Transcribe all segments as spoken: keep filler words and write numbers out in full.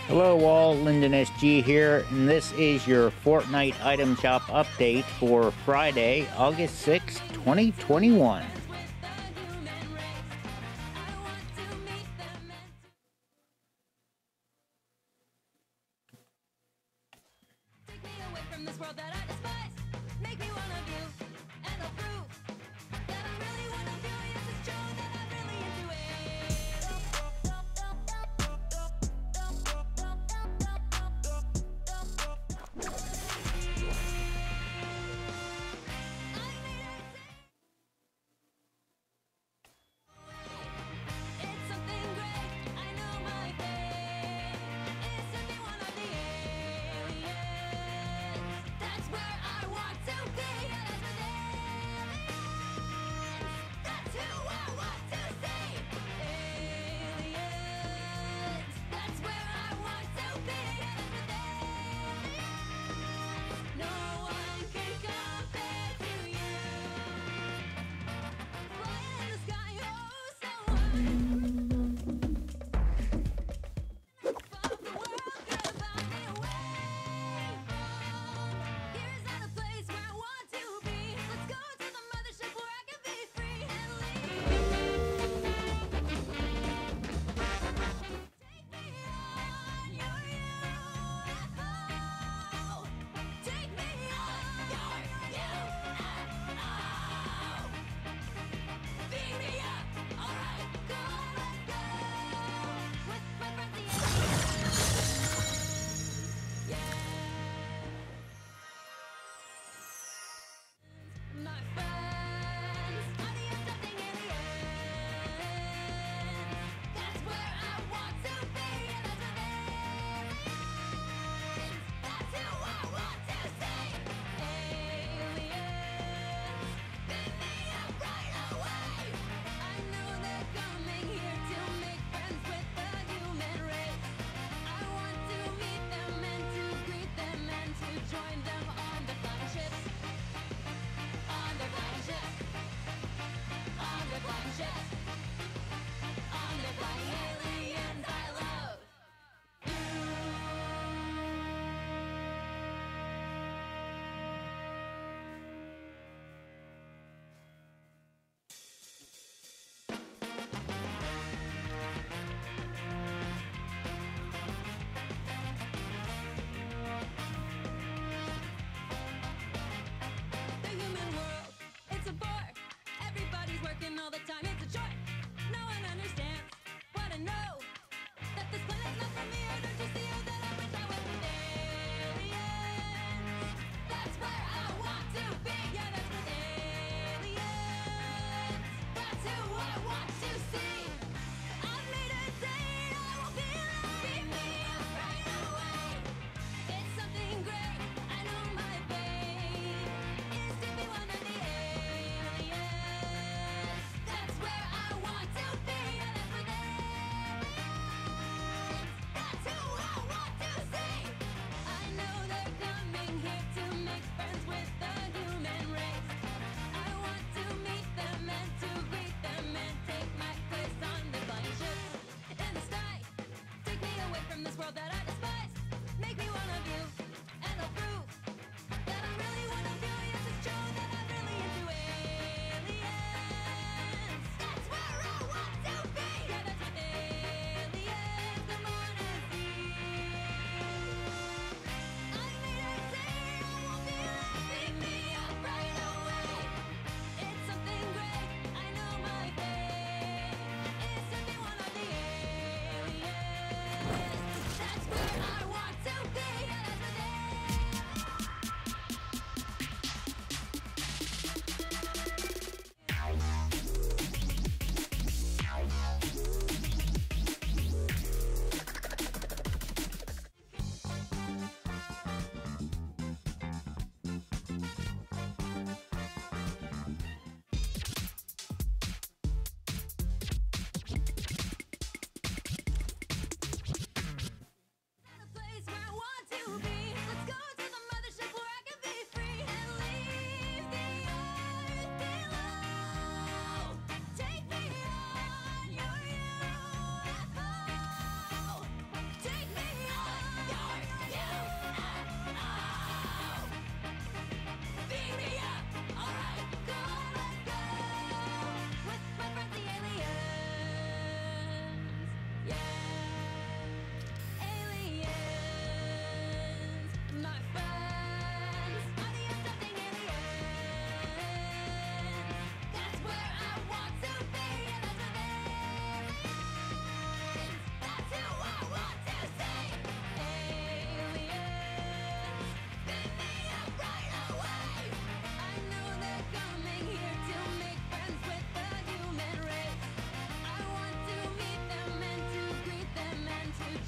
Hello all, Lyndon S G here, and this is your Fortnite item shop update for Friday, August sixth, twenty twenty-one.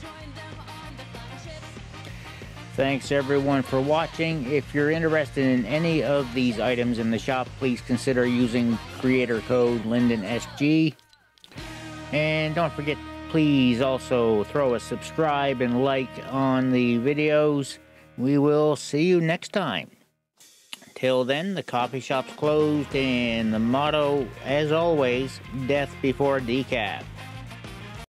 Thanks everyone for watching. If you're interested in any of these items in the shop, please consider using creator code Linden S G. And don't forget, please also throw a subscribe and like on the videos. We will see you next time. Till then, the coffee shop's closed, and the motto, as always, death before decaf.